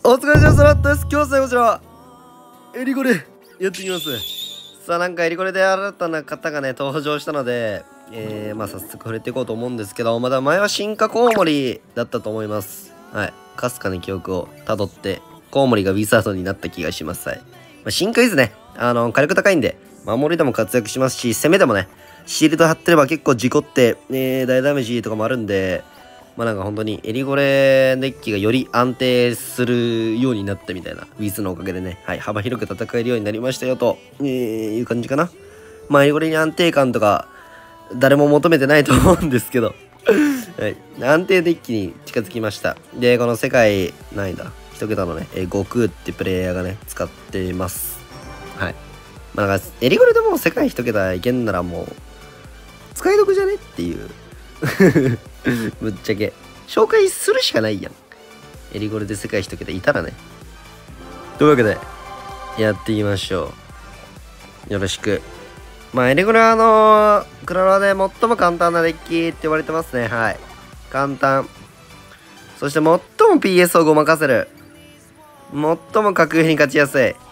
お疲れ様です。今日はこちらエリゴレやっていきます。さあ、なんかエリゴレで新たな方がね登場したので、まあ早速触れていこうと思うんですけど、まだ前は進化コウモリだったと思います。はい、かすかに記憶をたどってコウモリがウィザードになった気がします。はい、進化イズね、火力高いんで守りでも活躍しますし、攻めでもねシールド張ってれば結構事故って、大ダメージとかもあるんで、まあなんか本当にエリゴレデッキがより安定するようになったみたいな、ウィズのおかげでね、はい、幅広く戦えるようになりましたよと、いう感じかな。まあエリゴレに安定感とか誰も求めてないと思うんですけど、はい、安定デッキに近づきました。で、この世界何位だ一桁のね、悟空ってプレイヤーがね使ってます。はい、まあなんかエリゴレでもう世界一桁いけんならもう使い得じゃねっていうぶっちゃけ紹介するしかないやん、エリゴレで世界一桁いたらね。というわけでやっていきましょう。よろしく。まあエリゴレはクラロワで最も簡単なデッキって言われてますね。はい、簡単、そして最も PS をごまかせる、最も格上に勝ちやすい、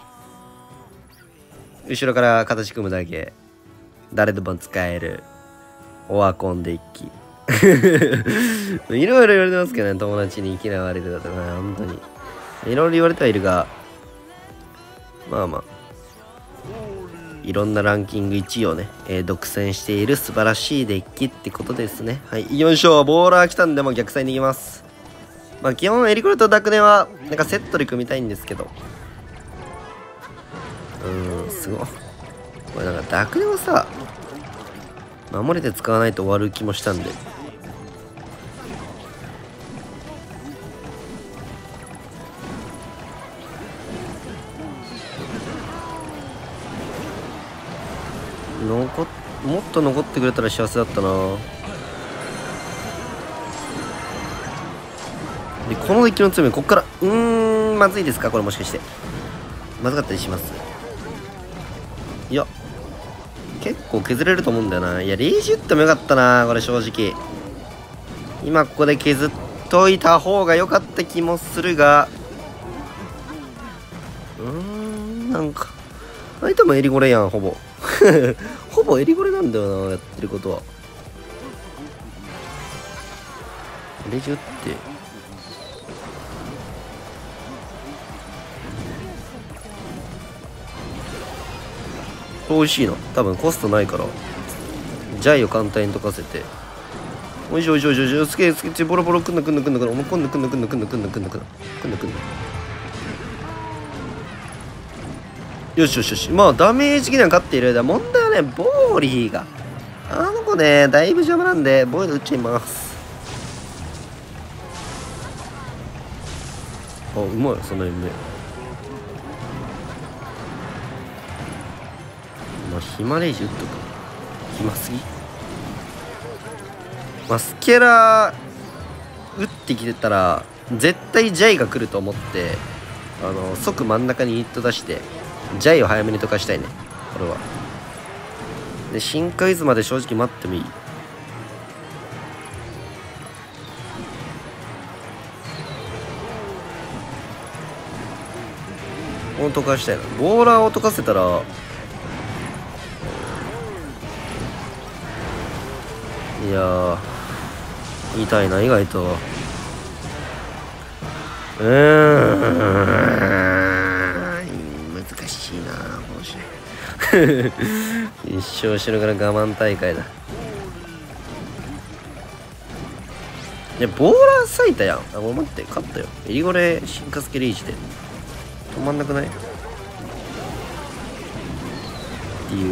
後ろから形組むだけ、誰でも使えるオワコンデッキいろいろ言われてますけどね、友達に嫌われるだとかね、本当にいろいろ言われてはいるが、まあまあいろんなランキング1位をね、独占している素晴らしいデッキってことですね。はい、行きましょう。ボーラー来たんでも逆サイに行きます。まあ基本エリクルとダクネはなんかセットで組みたいんですけど、すごい、これなんかダクネはさ守れて使わないと終わる気もしたんで、もっと残ってくれたら幸せだったな。でこのデッキの強み、こっからまずいですか、これもしかしてまずかったりします？いや結構削れると思うんだよな。いやレイジ打ってもよかったな、これ正直。今ここで削っといた方が良かった気もするが、なんか相手もエリゴレやん、ほぼほぼエリゴレなんだよな、やってることは。レジ打って美味しいな、多分コストないからジャイを簡単に溶かせて、おいしいおいしいおいしいおいしい、すげえすげえ、ボロボロくんなくんなくんなくんなくんなくんなくんなくんなくんなくんなくんなくんなくんな。よしよしよし、まあダメージ的には勝っている。問題はね、ボーリーがあの子ねだいぶ邪魔なんでボイド打っちゃいます。あ、うまい、その夢。まあヒマレージ打っとく、暇すぎ。まあスケラ打ってきてたら絶対ジャイが来ると思って、即真ん中にユニット出してジャイを早めに溶かしたいね、これは。で深海図まで正直待ってもいい。この溶かしたいな。ボーラーを溶かせたらいやー痛いな、意外と。難しいな、面白い一生後ろから我慢大会だ。いやボーラー咲いたやん。あ、もう待って、勝ったよ。エリゴレ進化スケレイジで止まんなくないっていう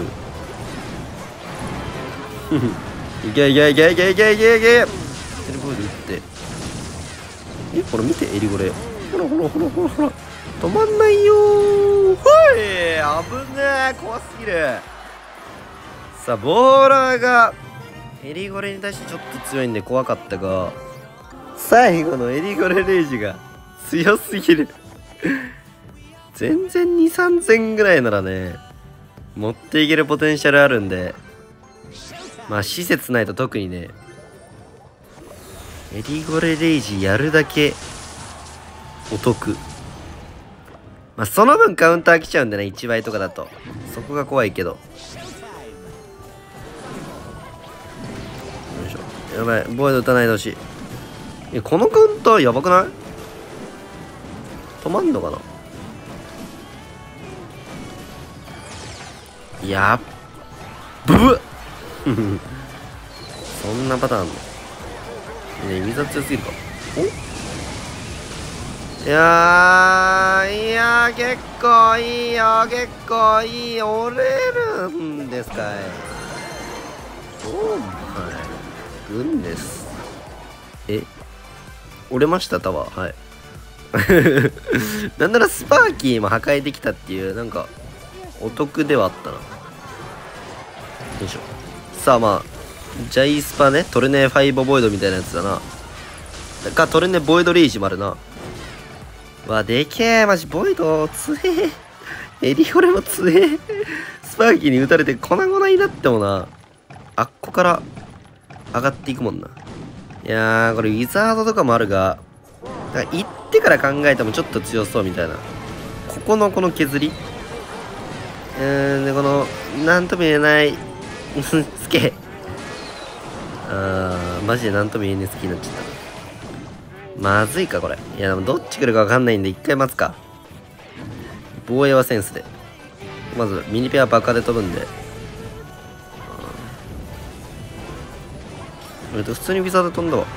いけいけいけいけいけいけいけ、テレポール打って、これ見て、エリゴレほらほらほらほらほら止まんないよー。ほい、危ねえ、怖すぎる。さあボーラーがエリゴレに対してちょっと強いんで怖かったが、最後のエリゴレレイジが強すぎる全然2、3000ぐらいならね持っていけるポテンシャルあるんで、まあ施設ないと特にねエリゴレレイジやるだけお得。 まあその分カウンター来ちゃうんでね、1倍とかだと。そこが怖いけど。よいしょ。やばい、ボイド打たないでほしい。このカウンターやばくない？止まんのかな？やっぶそんなパターンあんの？ね、水は強すぎるか。いやー、結構いいよ、結構いい。折れるんですかい。おーマイグンです。折れましたタワー。はい。なんならスパーキーも破壊できたっていう、なんか、お得ではあったな。よいしょ。さあまあ、ジャイスパね、トルネファイボボイドみたいなやつだな。トルネボイドレイジもあるな。わ、でけえ、マジ、ボイド、強え。エリオレも強え。スパーキーに打たれて粉々になってもな、あっこから上がっていくもんな。いやー、これウィザードとかもあるが、だから行ってから考えてもちょっと強そうみたいな。ここのこの削りで、この、なんとも言えない、つけ。マジでなんとも言えねえ好きになっちゃった。まずいかこれ。いやでもどっち来るか分かんないんで一回待つか。防衛はセンスで。まずミニペアバカで飛ぶんで。普通にウィザード飛んだわ。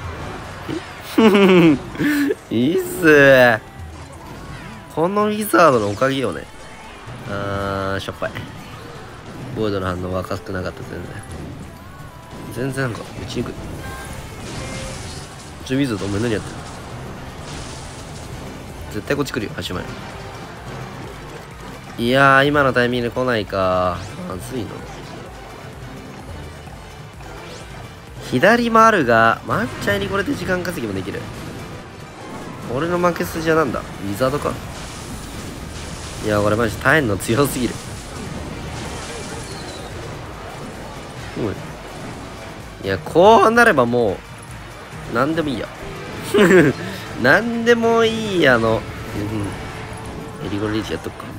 いいっす。このウィザードのおかげよね。しょっぱい。ボイドの反応は赤くなかった全然なんか打ちにくい。ウィザードお前何やってる？絶対こっち来るよ、足前。いやー、今のタイミングで来ないか。まずいの。左もあるが、マッチャイにこれで時間稼ぎもできる。俺の負け筋はなんだ？ウィザードか。いや、これマジ耐えんの強すぎる。いや、こうなればもう、なんでもいいや。なんでもいいやの。エリゴレリーチやっとくか。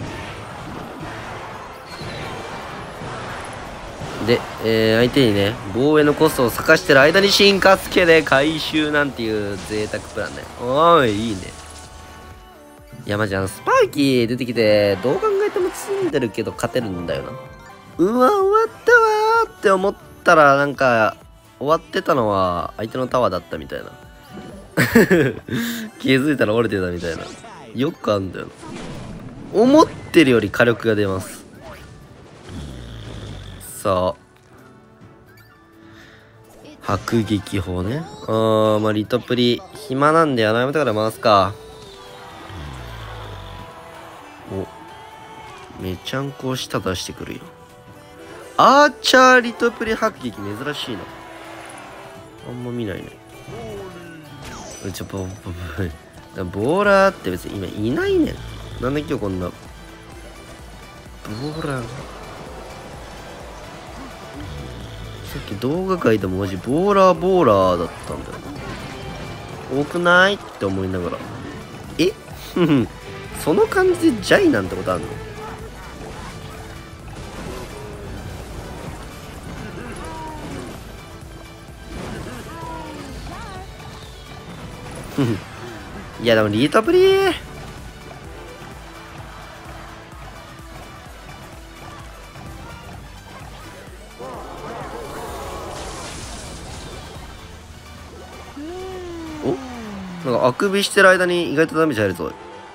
で、相手にね、防衛のコストを咲かしてる間に進化つけで回収なんていう贅沢プランね。おーい、いいね。いや、マジスパーキー出てきて、どう考えても積んでるけど勝てるんだよな。うわ、終わったわーって思ったら、なんか、終わってたのは相手のタワーだったみたいな。気づいたら折れてたみたいな。よくあんだよな。思ってるより火力が出ます。さあ。迫撃砲ね。まあ、リトプリ、暇なんでやめてから回すか。お、めちゃんこ舌出してくるよ。アーチャーリトプリ迫撃珍しいな。あんま見ないね。ボーラーって別に今いないねん。なんで今日こんな。ボーラー。さっき動画界でもマジボーラーだったんだよな。多くないって思いながら。その感じでジャイなんてことあるの？いやでもリートプリーなんかあくびしてる間に意外とダメージ入るぞ。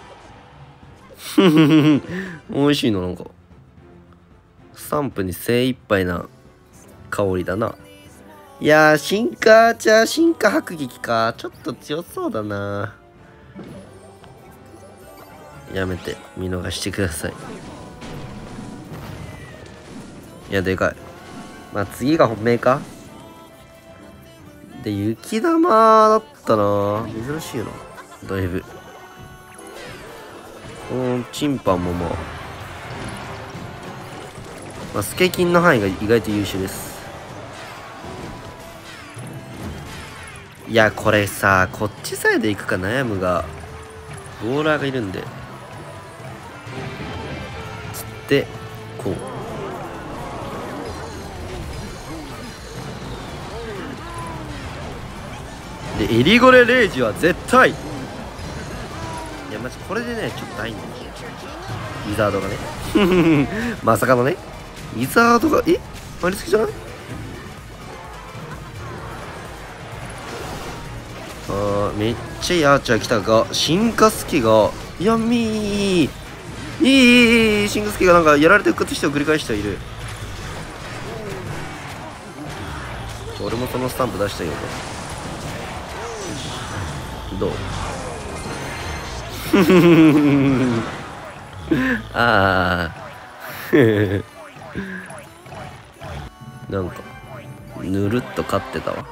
美味しいのなんかスタンプに精一杯な香りだな。いやー、進化迫撃か。ちょっと強そうだな。やめて、見逃してください。いや、でかい。まあ、次が本命か。で、雪玉だったな。珍しいな。だいぶ。チンパンもまあ、スケキンの範囲が意外と優秀です。いや、これさ、こっちサイド行くか悩むが、ボーラーがいるんで。 でこうでエリゴレレイジは絶対、いやマジこれでねちょっと大変だよウィザードがねまさかのねウィザードがありすぎじゃない？めっちゃいいアーチャー来たが進化スキがいやいい進化スキがなんかやられて復活してを繰り返してはいる。俺もそのスタンプ出したいよどうああなんかぬるっと勝ってたわ。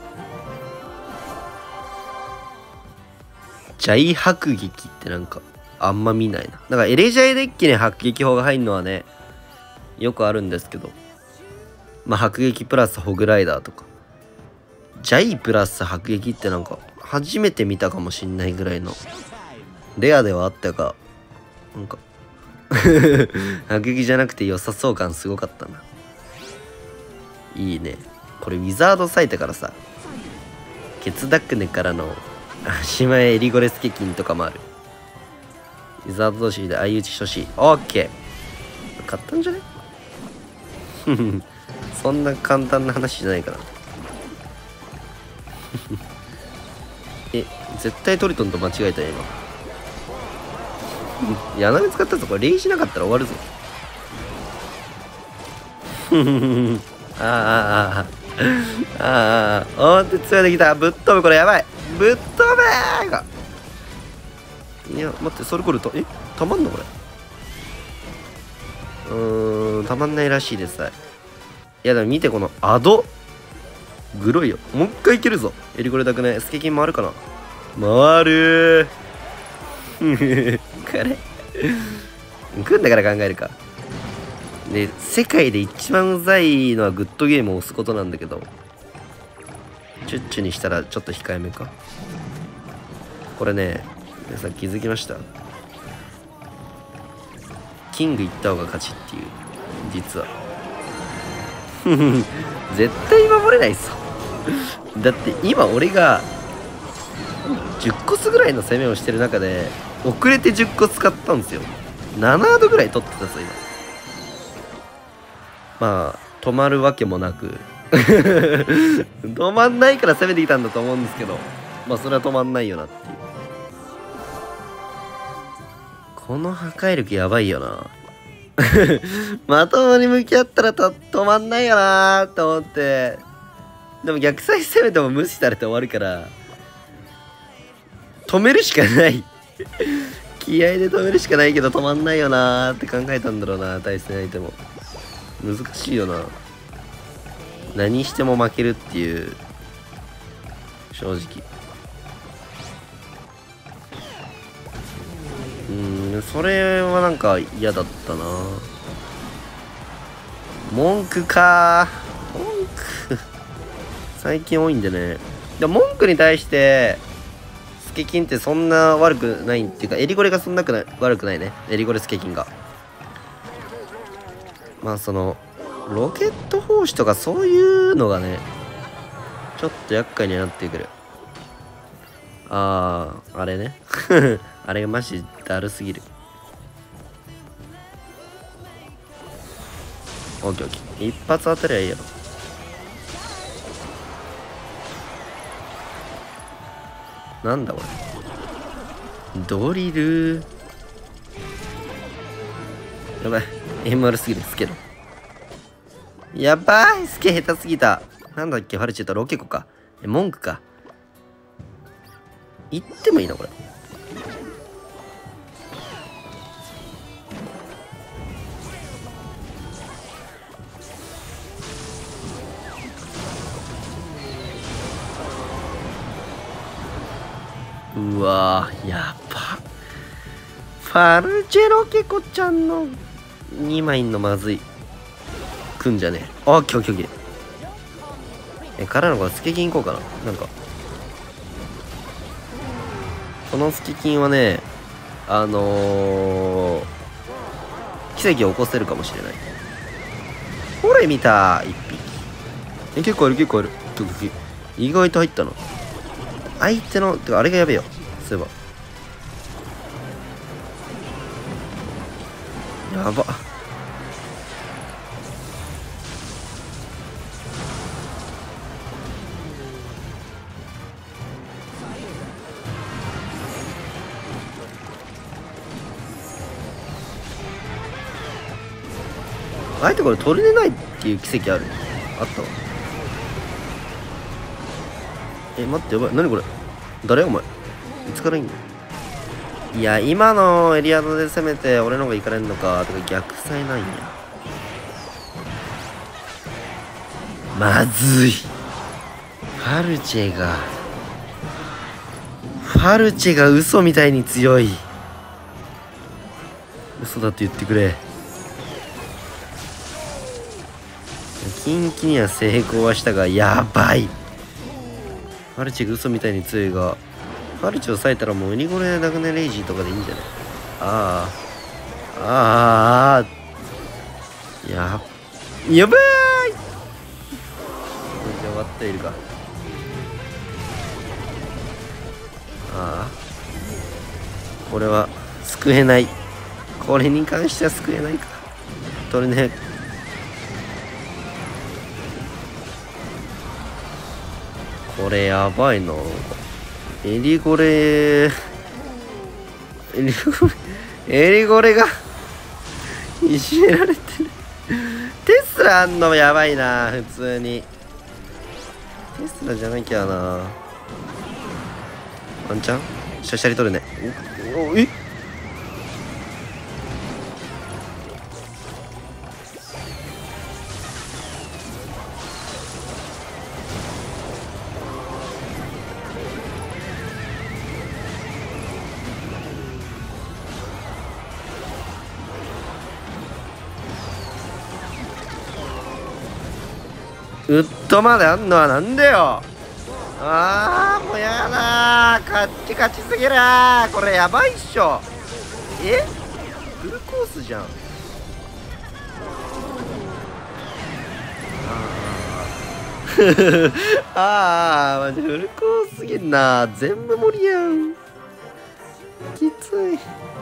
ジャイ迫撃ってなんかあんま見ないな。だからエレジャイデッキに迫撃砲が入るのはねよくあるんですけど、まあ迫撃プラスホグライダーとかジャイプラス迫撃ってなんか初めて見たかもしんないぐらいのレアではあったが、なんか迫撃じゃなくて良さそう感すごかったな。いいねこれウィザード咲いたからさ、ケツダックネからの島へエリゴレスケキンとかもある。ウィザード同士で相打ちしてほしい。オッケー買ったんじゃねそんな簡単な話じゃないから絶対トリトンと間違えたよ今柳使ったぞ。これレイしなかったら終わるぞおって強いできた。ぶっ飛ぶこれやばい。ぶっ飛べーがいや待ってソルコルトたまんのこれたまんないらしいです。いやでも見てこのアドグロいよ。もう一回いけるぞエリゴレだくね。スケキン回るかな。回るーこれ来んだから考えるか。で世界で一番うざいのはグッドゲームを押すことなんだけど、チュッチュにしたらちょっと控えめか。これね皆さん気づきました？キング行った方が勝ちっていう実は絶対守れないっすだって今俺が10コスぐらいの攻めをしてる中で遅れて10個使ったんですよ。7度ぐらい取ってたぞ今。まあ止まるわけもなく止まんないから攻めてきたんだと思うんですけど、まあそれは止まんないよなっていう。この破壊力やばいよなまともに向き合ったら止まんないよなーって思って、でも逆サイ攻めても無視されて終わるから止めるしかない気合で止めるしかないけど止まんないよなーって考えたんだろうな。対戦相手も難しいよな。何しても負けるっていう正直それはなんか嫌だったな。文句かー。文句最近多いんでね。でも文句に対してスケキンってそんな悪くないっていうか、エリゴレがそんな悪くないね。エリゴレスケキンがまあそのロケット砲士とかそういうのがねちょっと厄介になってくる。あれねあれがマジだるすぎる。オッケーオッケー一発当たりゃいいやろ。なんだこれドリルやばい MR すぎるスケロやばいスケ下手すぎた。なんだっけファルチェットロケコか文句か。言ってもいいなこれ。うわーやば。ファルチェロケコちゃんの2枚のまずいくんじゃねえ。オッケーオッケーオッケー。からのこれスケキン行こうかな。なんかこのスケキンはね奇跡を起こせるかもしれない。これ見た一匹。結構いる結構いる。意外と入ったの。相手のてかあれがやべえよ。そういえばやば。相手これ取れないっていう奇跡ある。あったわ。待ってやばい。何これ。誰お前。いつからいいんだ。いや今のエリアドで攻めて俺の方が行かれんのか。とか逆サイなんや。まずい。ファルチェが嘘みたいに強い。嘘だって言ってくれ。近畿には成功はしたがやばい。ファルチェが嘘みたいに強いが、ファルチェを割いたらもうウニゴレダグネレイジーとかでいいんじゃない。やばい。終わっているか。これは救えない。これに関しては救えないか。取れねえ。これやばいな。エリゴレがいじめられてる。テスラあんのやばいな。普通にテスラじゃなきゃな。ワンチャンシャシャリ取るね。ウッドまであんのはなんでよ。もうやだー。カッチカチすぎるー。これやばいっしょ。フルコースじゃん。マジフルコースすぎんな。全部盛りやん。きつい。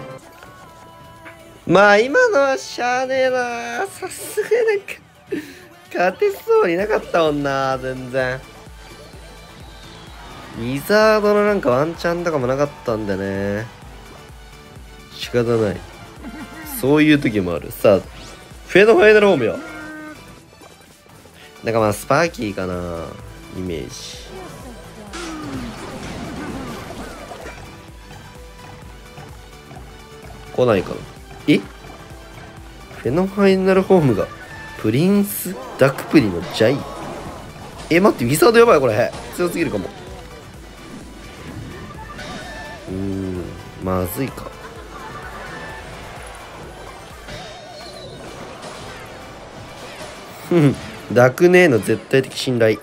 まあ今のはしゃあねえな。さすがなんか勝てそうになかったもんな。全然ウィザードのなんかワンチャンとかもなかったんでね。仕方ない。そういう時もある。さあフェードファイナルホームよ。なんかまあスパーキーかなイメージ。来ないかな。フェノファイナルホームがプリンスダクプリのジャイ。待ってウィザードやばい。これ強すぎるかも。まずいか。ダクネーの絶対的信頼。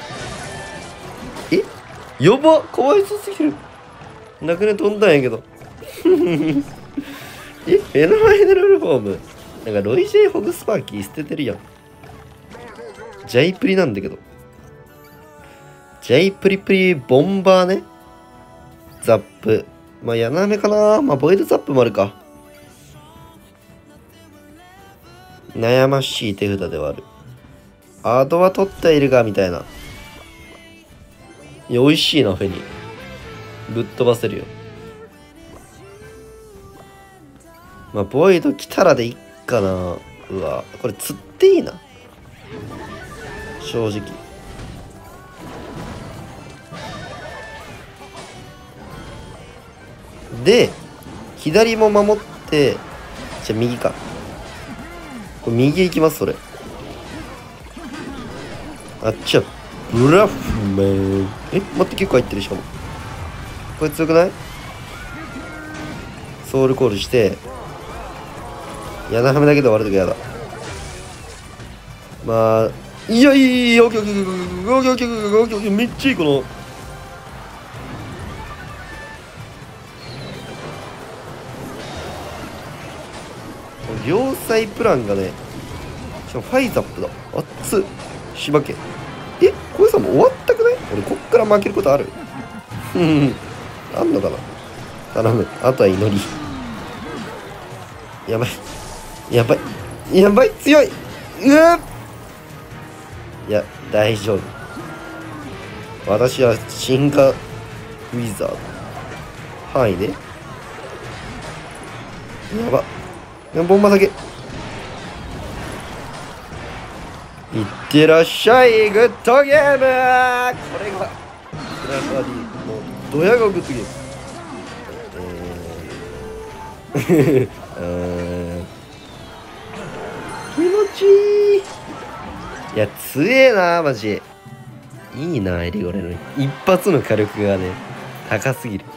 やばかわいそうすぎる。ダクネ飛んだんやけど。フェノファイナルフォームなんかロイジェイホグスパーキー捨ててるやん。ジャイプリなんだけど。ジャイプリプリボンバーね。ザップ。まあヤナメかな。まあボイドザップもあるか。悩ましい手札ではある。アードは取っているがみたいな。いや美味しいなフェニ。ぶっ飛ばせるよ。まあボイド来たらでいっかな。うわこれ釣っていいな正直。で左も守って、じゃあ右か。これ右行きます。それあっちはブラフメン。待って結構入ってる。しかもこれ強くない？ソウルコールしてヤナハメだけで終わるときやだ。まあいやいやオッケーオッケーオッケーオッケーオッケーオッケーオッケー。めっちゃいい。この両サイプランがね、しかもファイザップだ。熱っ。柴家。これさ、もう終わったくない？俺、こっから負けることある？あんのかな？頼む。あとは祈り。やばい。やばい。やばい。強い。うわ！いや、大丈夫。私は進化ウィザード。範囲で。やば。ボンバだけ。いってらっしゃい。グッドゲーム。これがクラファディ。もうドヤがグッドゲーム。気持ちいい。いや、強えな、マジ。いいな、エリゴレの一発の火力がね、高すぎる。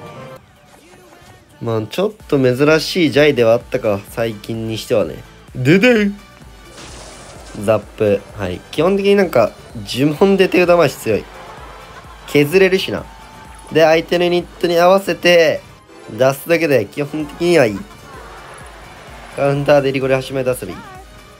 まあ、ちょっと珍しいジャイではあったか、最近にしてはね。ででザップ。はい。基本的になんか、呪文で手札回し強い。削れるしな。で、相手のユニットに合わせて、出すだけで基本的にはいい。カウンターでエリゴレ始め出せばいい。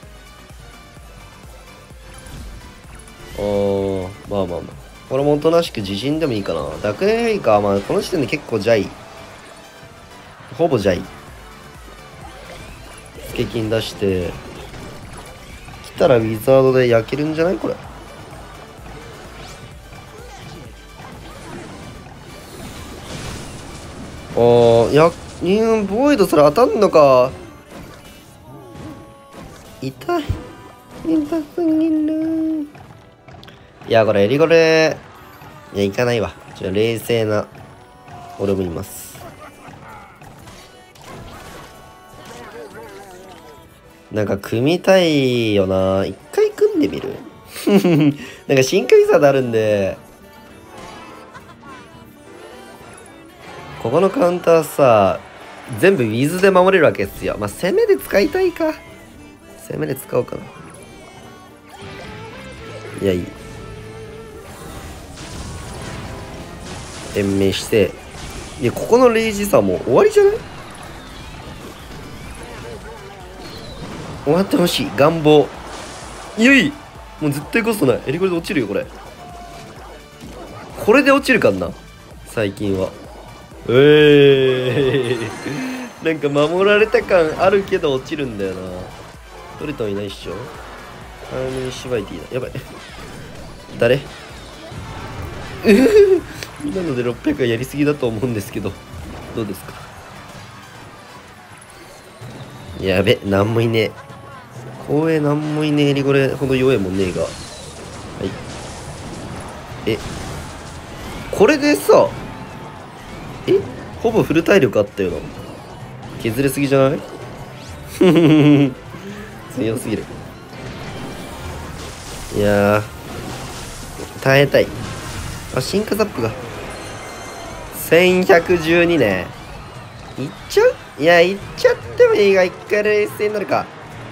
まあまあまあ。これもおとなしく自陣でもいいかな。ダクネヘイか。まあ、この時点で結構ジャイ。ほぼジャイ。スケキン出して。来たらウィザードで焼けるんじゃないこれ。ボイドそれ当たんのか。痛い。痛すぎる。いや、これエリゴレ、いや、いかないわ。冷静な、俺もいます。なんか、組みたいよな。一回組んでみるなんか、進化ウィザードあるんで、ここのカウンターさ、全部ウィズで守れるわけですよ。まあ、攻めで使いたいか。攻めで使おうかな。いや、いい。延命して。いや、ここのレイジさ、もう終わりじゃない？終わってほしい。願望。もう絶対コストない。エリゴレで落ちるよ、これ。これで落ちるかんな。最近は。なんか守られた感あるけど落ちるんだよな。トレトンいないっしょ。シバイティだ。やばい。誰今ので600はやりすぎだと思うんですけど、どうですか？やべ、なんもいねえ。光栄なんもいねえ。エリゴレほど弱えもんねえが。はい。これでさ、ほぼフル体力あったよな。削れすぎじゃない？強すぎる。いやー、耐えたい。進化ザップが。1112ね。いっちゃう？いや、いっちゃってもいいが、一回冷静になるか。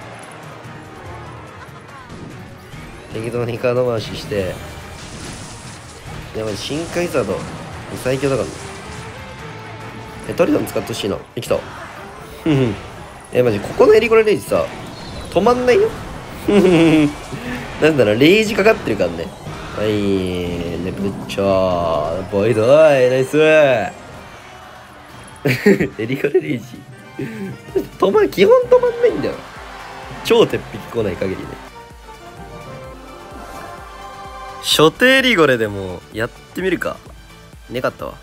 適当にカード回しして。いや、まじ深海ザード。最強だからね。トリトン使ってほしいな。生きた。マジ、ここのエリゴレレイジさ、止まんないよ。なんだろう、レイジかかってるからね。はい、ね、ぶっちょー、ボイドーい、ナイスエリゴレレイジ。基本止まんないんだよ。超鉄壁来ない限りね。初手エリゴレでもやってみるか。ねかったわ。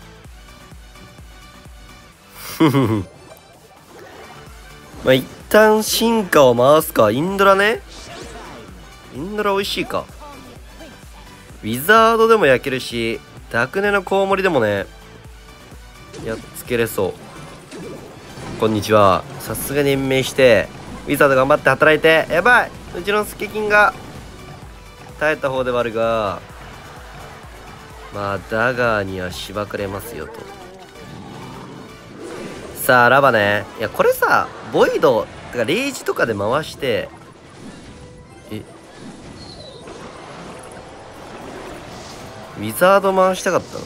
まあ一旦進化を回すか。インドラね。インドラ美味しいか。ウィザードでも焼けるし、ダクネのコウモリでもね、やっつけれそう。こんにちは。さすがに延命して、ウィザード頑張って働いて。やばい、うちのスケキンが耐えた方ではあるが、まあダガーにはしばかれますよと。さあラバね。いやこれさ、ボイドてかレイジとかで回して、ウィザード回したかった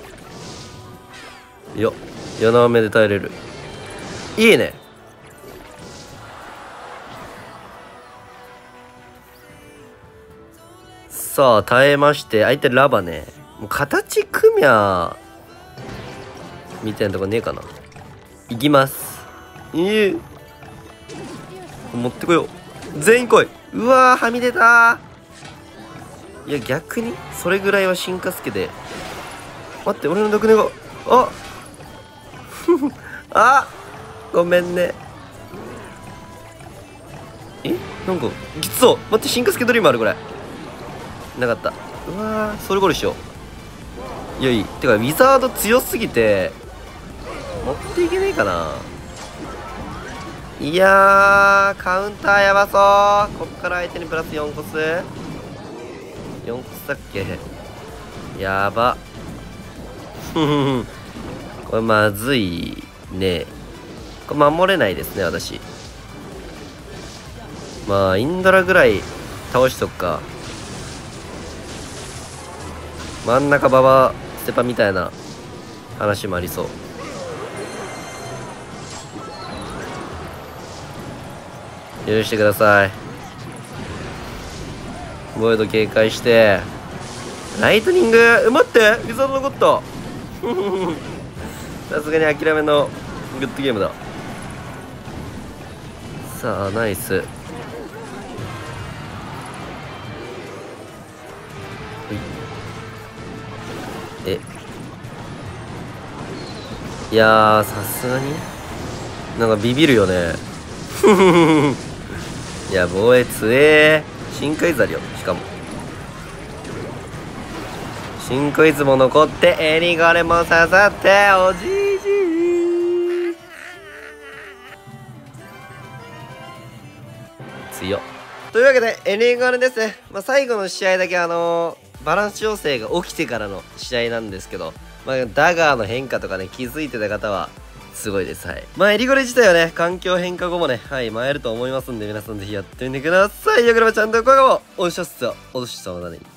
の。よっ、柳目で耐えれる。いいね。 さあ、耐えまして、相手ラバね。もう形組みゃ、みたいなとこねえかな。いきます。持ってこよう。全員来い。うわー、はみ出たー。いや、逆に、それぐらいは進化スケで。待って、俺の毒ネゴ。ああ、ごめんね。なんか、きつそう。待って、進化スケドリームあるこれ。なかった。うわー、ソルゴールしよう。いや、いい。てか、ウィザード強すぎて、持っていけねえかな。いやー、カウンターやばそう。こっから相手にプラス4コス ?4 コスだっけ。やば。これまずいね。これ守れないですね、私。まあ、インドラぐらい倒しとくか。真ん中ババステパみたいな話もありそう。許してください。ボイド警戒してライトニング。待って、ウィザード残った。さすがに諦めのグッドゲームだ。さあ、ナイス。いやー、さすがになんかビビるよね。いや、防衛強え。深海ザリよ。しかも深海図も残ってエリゴレも刺さっておじいじ強っ。というわけでエリゴレですね。最後の試合だけバランス調整が起きてからの試合なんですけど、ダガーの変化とかね、気づいてた方はすごいです。はい。エリゴレ自体はね、環境変化後もね、はい、参ると思いますんで、皆さんぜひやってみてください。よければチャンネル登録もおっしゃっすよ。おっしゃっすよ。またね。